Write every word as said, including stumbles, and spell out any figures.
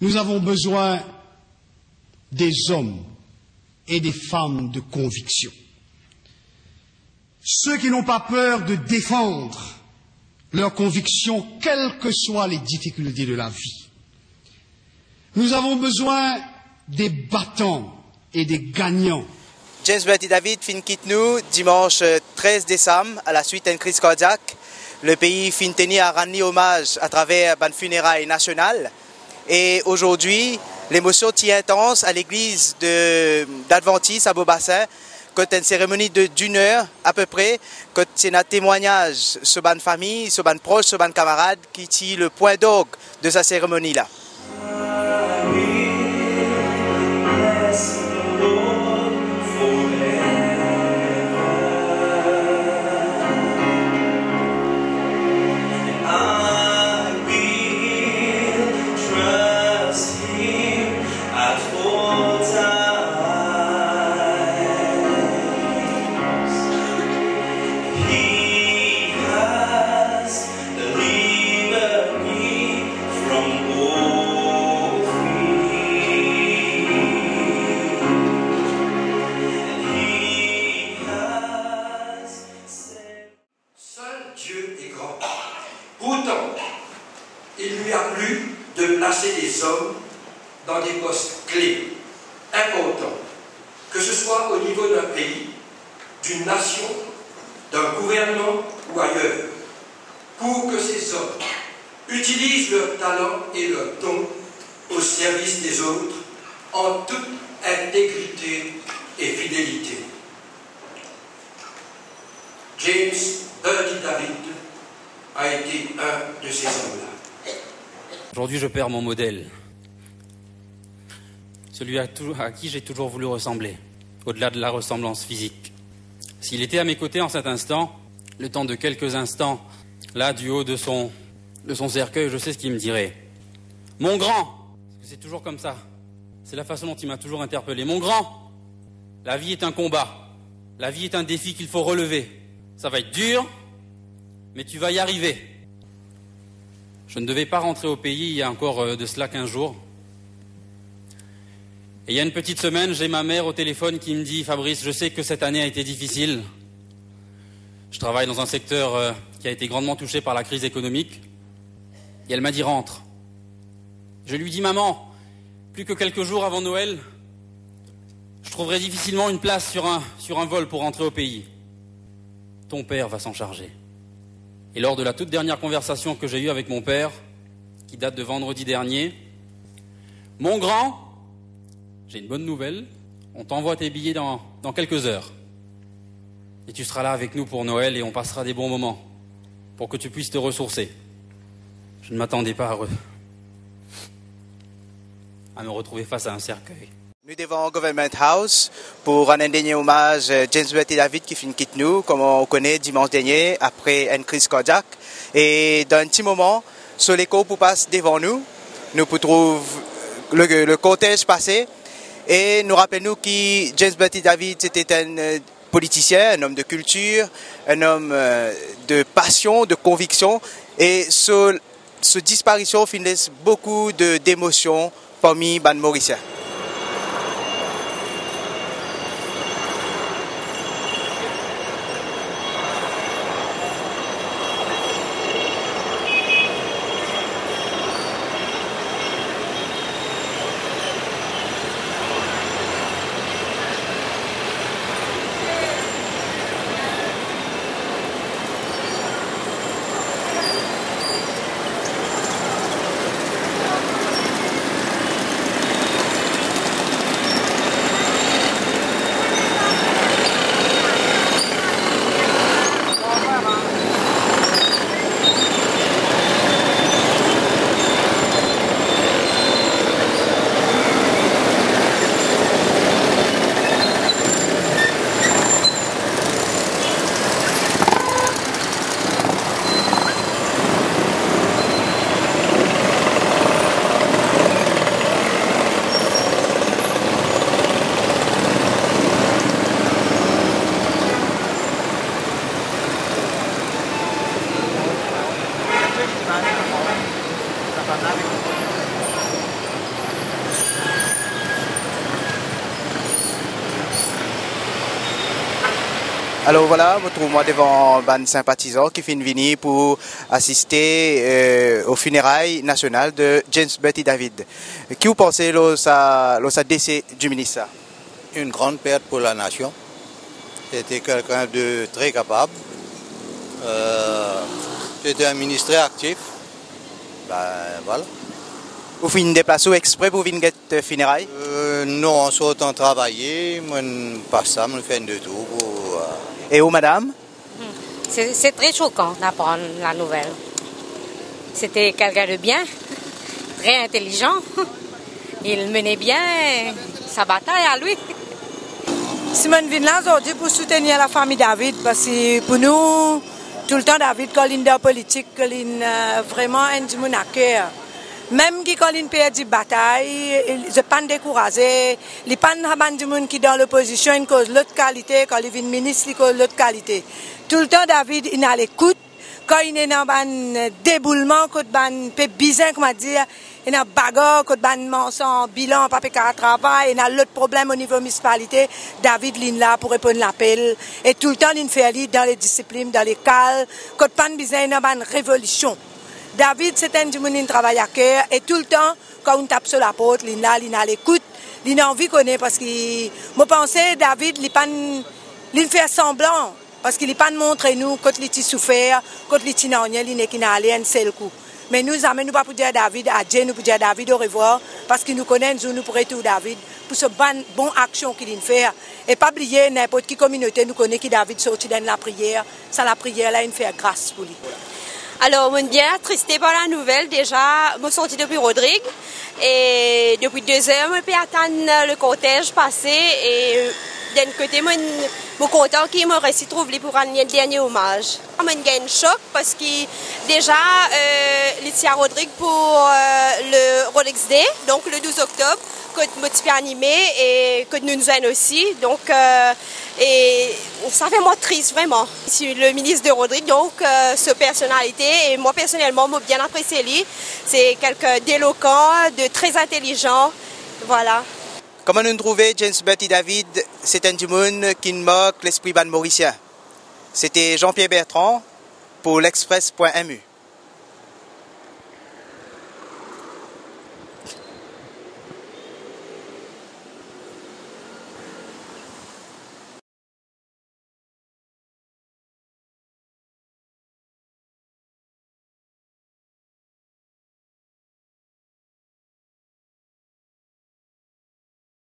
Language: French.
Nous avons besoin des hommes et des femmes de conviction. Ceux qui n'ont pas peur de défendre leurs convictions, quelles que soient les difficultés de la vie. Nous avons besoin des battants et des gagnants. James Bertie David fin quitte nous dimanche treize décembre à la suite d'une crise cardiaque. Le pays fin tenir à rendre hommage à travers une funérailles nationale. Et aujourd'hui, l'émotion est intense à l'église d'Adventiste à Beaubassin. Quand une cérémonie d'une heure à peu près, quand c'est un témoignage sur une famille, sur une proche, sur un camarade qui tient le point d'orgue de sa cérémonie-là. Il lui a plu de placer des hommes dans des postes clés, importants, que ce soit au niveau d'un pays, d'une nation, d'un gouvernement ou ailleurs, pour que ces hommes utilisent leur talent et leur don au service des autres en toute intégrité et fidélité. James Bertie David a été un de ces hommes-là. Aujourd'hui, je perds mon modèle. Celui à, tout, à qui j'ai toujours voulu ressembler, au-delà de la ressemblance physique. S'il était à mes côtés en cet instant, le temps de quelques instants, là, du haut de son, de son cercueil, je sais ce qu'il me dirait. Mon grand, c'est toujours comme ça. C'est la façon dont il m'a toujours interpellé. Mon grand, la vie est un combat. La vie est un défi qu'il faut relever. Ça va être dur, mais tu vas y arriver. Je ne devais pas rentrer au pays il y a encore de cela quinze jours. Et il y a une petite semaine, j'ai ma mère au téléphone qui me dit « Fabrice, je sais que cette année a été difficile. Je travaille dans un secteur qui a été grandement touché par la crise économique. » Et elle m'a dit « Rentre. » Je lui dis « Maman, plus que quelques jours avant Noël, je trouverai difficilement une place sur un, sur un vol pour rentrer au pays. Ton père va s'en charger. » Et lors de la toute dernière conversation que j'ai eue avec mon père, qui date de vendredi dernier, « Mon grand, j'ai une bonne nouvelle, on t'envoie tes billets dans, dans quelques heures. Et tu seras là avec nous pour Noël et on passera des bons moments pour que tu puisses te ressourcer. » Je ne m'attendais pas à, re... à me retrouver face à un cercueil. Nous devons au Government House pour un dernier hommage à James Bertie David qui finit quitte nous, comme on connaît dimanche dernier, après une crise cardiaque. Et dans un petit moment, sur l'écho pour passer devant nous, nous pour trouver le, le cortège passé. Et nous rappelons que James Bertie David était un politicien, un homme de culture, un homme de passion, de conviction. Et ce, ce disparition finit beaucoup d'émotions parmi les Mauriciens. Alors voilà, je trouve moi devant un sympathisant qui finit venir pour assister euh, aux funérailles nationales de James Bertie David. Qui vous pensez de sa décès du ministre? Une grande perte pour la nation. C'était quelqu'un de très capable. Euh, C'était un ministre très actif. Ben, voilà. Vous finissez déplacer exprès pour venir à funérailles? euh, Non, on sort en travailler, moi pas ça, je fais de tout. Pour, euh... Et où, madame? C'est très choquant d'apprendre la nouvelle. C'était quelqu'un de bien, très intelligent. Il menait bien sa bataille à lui. Simone vient là aujourd'hui pour soutenir la famille David, parce que pour nous, tout le temps David, quand il est politique, quand il est vraiment un monde à cœur. Même quand il perd des batailles, il ne pas découragé. Il n'est pas un monde qui est dans l'opposition, il cause l'autre qualité, quand il vient ministre, il cause l'autre qualité. Tout le temps David, il est à l'écoute. Quand il est dans un déboulement, quand il est bizarre, comme dire, il y a un bagarre, quand il est en bilan, pas de travail, il y a l'autre problème au niveau de la municipalité. David est là pour répondre à l'appel. Et tout le temps, il fait aller dans les disciplines, dans les cales. Quand il y a une révolution. David, c'est un homme qui travaille à cœur. Et tout le temps, quand on tape sur la porte, il est là, il est à l'écoute. Il a envie de connaître parce que, je pense, David, il fait semblant. Parce qu'il n'est pas de montrer nous quand il a souffert, quand il a rien, il n'est qu'à aller un seul coup. Mais nous, nous pas pour dire David, à Dieu, nous pour dire David au revoir, parce qu'il nous connaît, nous, nous pour tout David, pour ce bon, bon action qu'il fait. Et pas oublier, n'importe quelle communauté nous connaît que David sorti dans la prière. Ça, la prière, là, il fait grâce pour lui. Alors, je suis bien attristée par la nouvelle. Déjà, je suis sortie depuis Rodrigue. Et depuis deux heures, je peux attendre le cortège passer. Et d'un côté, je suis content qu'il me reste trouvé pour rendre le dernier hommage. Je suis un choc parce que déjà, euh, il y a Rodrigue pour euh, le Rolex Day, donc le douze octobre, que je suis animé et que nous nous aidons aussi. Donc, euh, et ça fait moi triste vraiment. Je suis le ministre de Rodrigue, donc euh, cette personnalité, et moi personnellement, je bien apprécié lui. C'est quelqu'un d'éloquent, de très intelligent, voilà. Comment nous trouvons James Bertie David? C'est un monde qui marque l'esprit ban mauricien. C'était Jean-Pierre Bertrand pour l'express point M U.